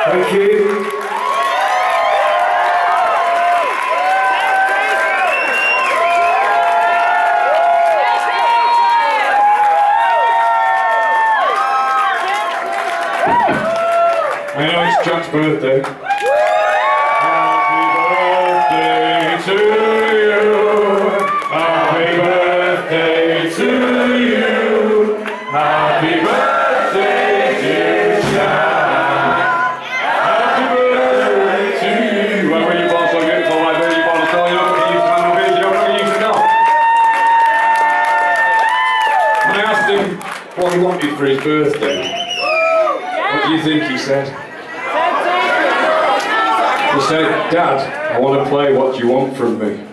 Thank you. I know it's Jack's birthday. Happy birthday to you. Happy birthday to you. Happy birthday, dear Jack. Happy birthday to you. Well, when you born so beautiful, like that, you born to tell you up, you can have a video, what you used to know. When I asked him what he wanted for his birthday, what do you think he said? He said, Dad, I want to play What Do You Want From Me.